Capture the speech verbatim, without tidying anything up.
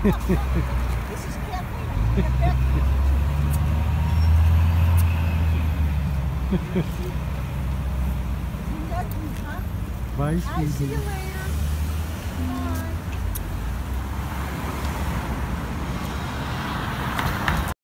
This is Kathleen. Bye, I'll see you sweetie. later. Bye.